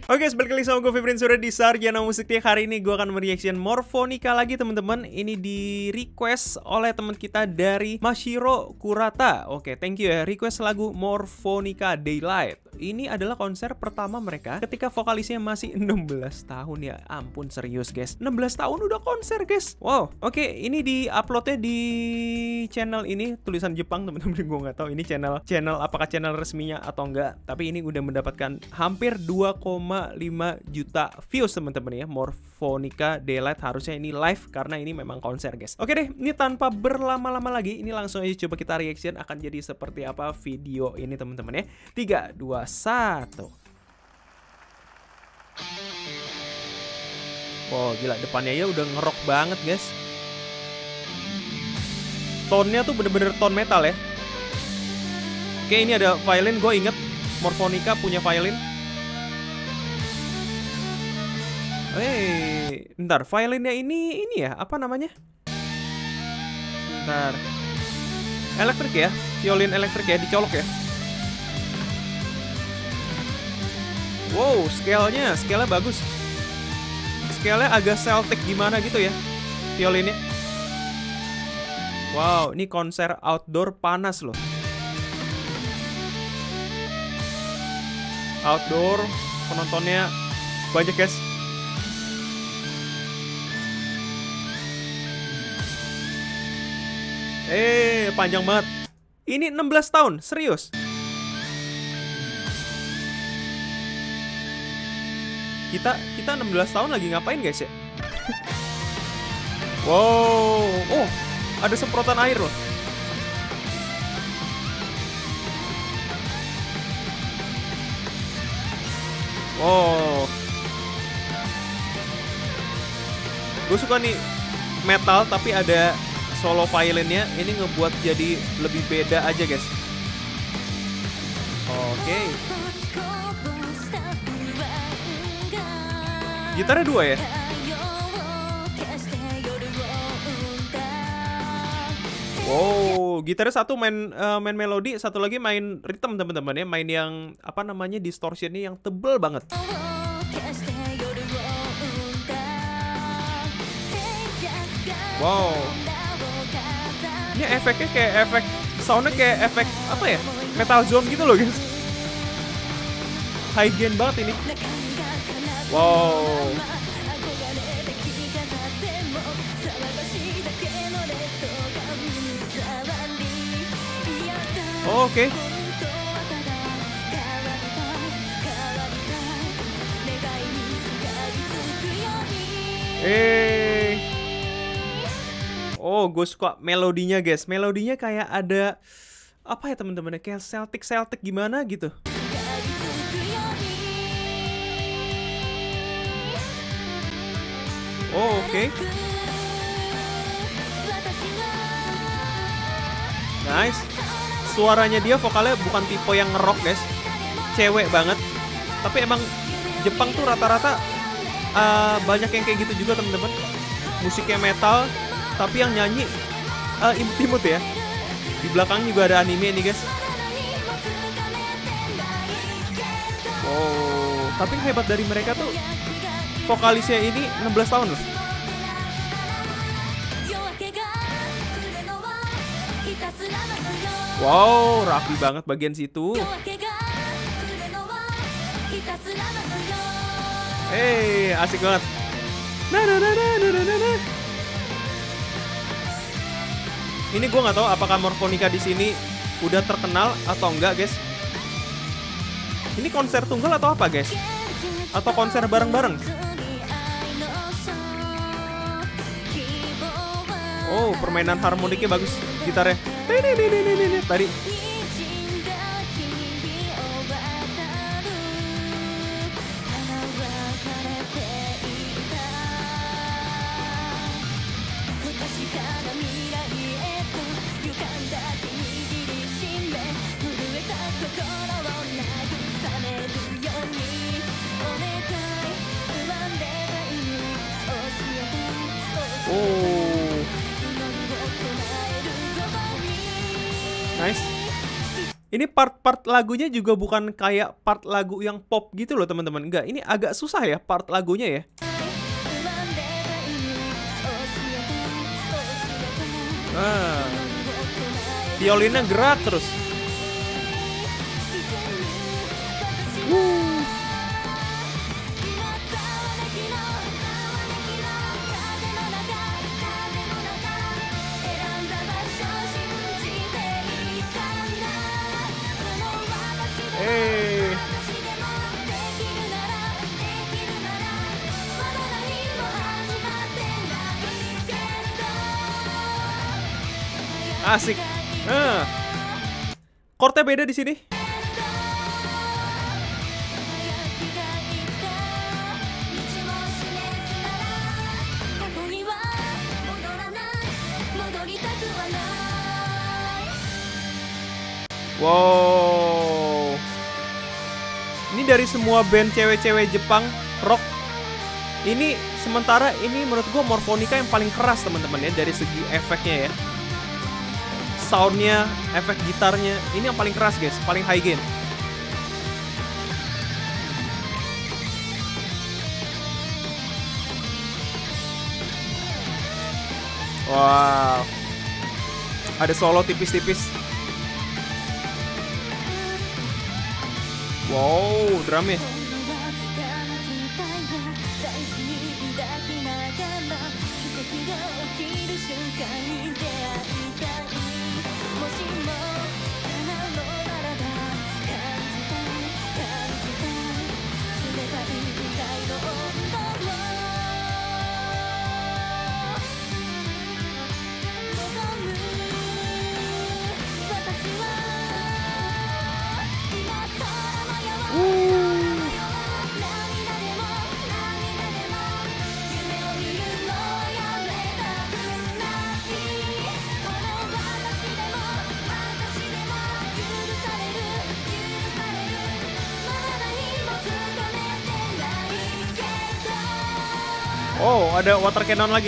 Oke, balik lagi sama gue Febrin Surya di Sarjana Musik Tiak. Hari ini gue akan mereaction Morphonica lagi teman-teman. Ini di request oleh teman kita dari Mashiro Kurata. Oke, thank you ya. Request lagu Morphonica Daylight. Ini adalah konser pertama mereka ketika vokalisnya masih 16 tahun ya. Ampun, serius guys. 16 tahun udah konser guys. Wow. Oke, ini di-uploadnya di channel ini tulisan Jepang teman-teman. Gue nggak tahu ini channel apakah channel resminya atau enggak. Tapi ini udah mendapatkan hampir 2,5 juta views teman-teman ya. Morphonica Daylight, harusnya ini live karena ini memang konser guys. Oke deh, ini tanpa berlama-lama lagi, ini langsung aja coba kita reaction akan jadi seperti apa video ini teman-teman ya. 3, 2, 1. Wow, gila, depannya ya udah ngerok banget guys. Tone-nya tuh bener-bener tone metal ya. Oke, ini ada violin, gue inget Morphonica punya violin. Bentar, violinnya ini ya, apa namanya? Bentar. Elektrik ya, violin elektrik ya, dicolok ya. Wow, scale-nya bagus. Scale-nya agak Celtic gimana gitu ya, violinnya. Wow, ini konser outdoor panas loh. Outdoor, penontonnya banyak guys. Panjang banget. Ini 16 tahun, serius. Kita 16 tahun lagi ngapain guys ya? Wow. Oh, ada semprotan air loh. Wow. Gue suka nih metal tapi ada solo violinnya. Ini ngebuat jadi lebih beda aja guys. Oke. Gitarnya 2 ya. Wow, gitarnya satu main melodi, satu lagi main rhythm teman-teman ya. Main yang apa namanya, distortionnya yang tebel banget. Wow. Ini efeknya kayak efek soundnya kayak efek apa ya, Metal Zone gitu loh guys. High gain banget ini. Wow. Oke. Oh, gue suka melodinya guys. Melodinya kayak ada apa ya teman-teman, kayak Celtic gimana gitu. Oh, oke. Nice. Suaranya dia, vokalnya bukan tipe yang ngerok guys. Cewek banget. Tapi emang Jepang tuh rata-rata banyak yang kayak gitu juga teman-teman. Musiknya metal tapi yang nyanyi imut-imut ya. Di belakang juga ada anime nih guys. Oh, tapi hebat dari mereka tuh vokalisnya ini 16 tahun loh. Wow, rapi banget bagian situ. Asik banget. Ini gue nggak tahu apakah Morphonica di sini udah terkenal atau enggak guys. Ini konser tunggal atau apa guys? Atau konser bareng-bareng? Oh, permainan harmoniknya bagus, gitarnya. Tadi. Oh. Nice. Ini part-part lagunya juga bukan kayak part lagu yang pop gitu loh teman-teman. Enggak, ini agak susah ya part lagunya ya. Violinnya gerak terus. Asik. Chordnya beda di sini. Wow. Ini dari semua band cewek-cewek Jepang rock, ini sementara ini menurut gue Morphonica yang paling keras teman-teman ya, dari segi efeknya ya. Soundnya, efek gitarnya, ini yang paling keras guys, paling high gain. Wow. Ada solo tipis-tipis. Wow, drumnya. Oh, ada water cannon lagi.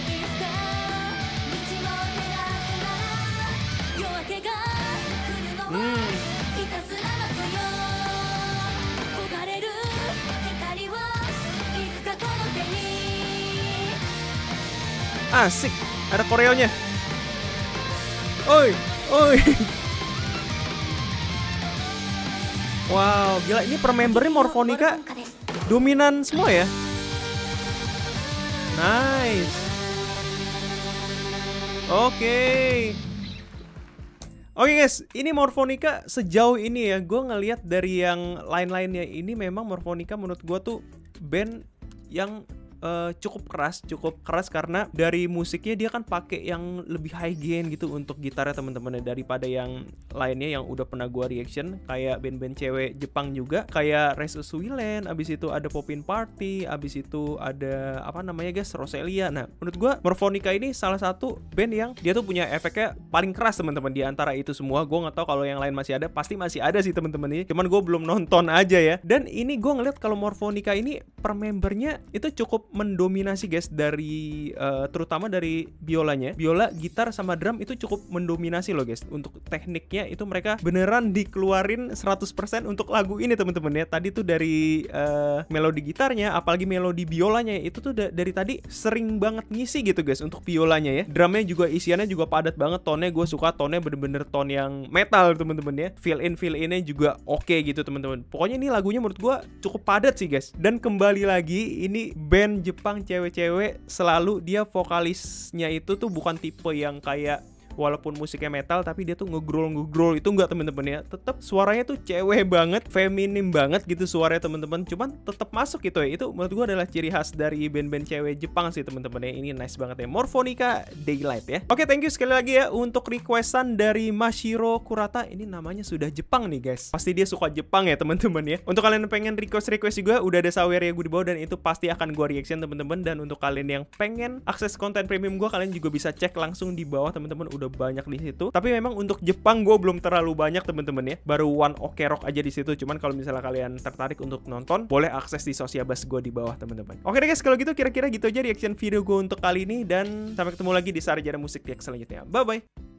Asik, ada koreonya. Oi, oi. Wow, gila, ini per membernya Morphonica dominan semua ya. Nice. Oke guys, ini Morphonica sejauh ini ya, gue ngelihat dari yang lain-lainnya ini memang Morphonica menurut gue tuh band yang cukup keras karena dari musiknya dia kan pakai yang lebih high gain gitu untuk gitarnya teman-teman, daripada yang lainnya yang udah pernah gua reaction kayak band-band cewek Jepang juga kayak Rise of Suiland, abis itu ada Popin Party, abis itu ada apa namanya guys, Roselia. Nah menurut gua Morphonica ini salah satu band yang dia tuh punya efeknya paling keras teman-teman di antara itu semua. Gua nggak tahu kalau yang lain masih ada, pasti masih ada sih teman-teman ini, cuman gua belum nonton aja ya. Dan ini gua ngeliat kalau Morphonica ini per membernya itu cukup mendominasi guys, dari terutama dari biolanya, biola, gitar sama drum itu cukup mendominasi loh guys. Untuk tekniknya itu mereka beneran dikeluarin 100% untuk lagu ini teman-teman ya. Tadi tuh dari melodi gitarnya, apalagi melodi biolanya itu tuh dari tadi sering banget ngisi gitu guys untuk biolanya ya. Drumnya juga isiannya juga padat banget, tonnya gue suka, tonnya bener-bener tone yang metal teman-teman ya. Fill innya juga oke gitu teman-teman. Pokoknya ini lagunya menurut gue cukup padat sih guys. Dan kembali lagi ini band Jepang cewek-cewek, selalu dia vokalisnya itu tuh bukan tipe yang kayak walaupun musiknya metal tapi dia tuh ngegrol itu enggak temen-temen ya. Tetap suaranya tuh cewek banget, feminim banget gitu suaranya temen-temen, cuman tetap masuk gitu ya. Itu menurut gua adalah ciri khas dari band-band cewek Jepang sih temen-temen ya. Ini nice banget ya, Morphonica Daylight ya. Oke, thank you sekali lagi ya untuk requestan dari Mashiro Kurata. Ini namanya sudah Jepang nih guys, pasti dia suka Jepang ya temen-temen ya. Untuk kalian yang pengen request juga udah ada saweria gue di bawah dan itu pasti akan gua reaction temen-temen. Dan untuk kalian yang pengen akses konten premium gua, kalian juga bisa cek langsung di bawah temen-temen, udah banyak di situ. Tapi memang untuk Jepang gue belum terlalu banyak temen-temen ya, baru One Ok Rock aja di situ. Cuman kalau misalnya kalian tertarik untuk nonton, boleh akses di Sociabas gue di bawah temen-temen. Oke deh guys, kalau gitu kira-kira gitu aja reaction video gue untuk kali ini, dan sampai ketemu lagi di Sarjana Musik React selanjutnya. Bye bye.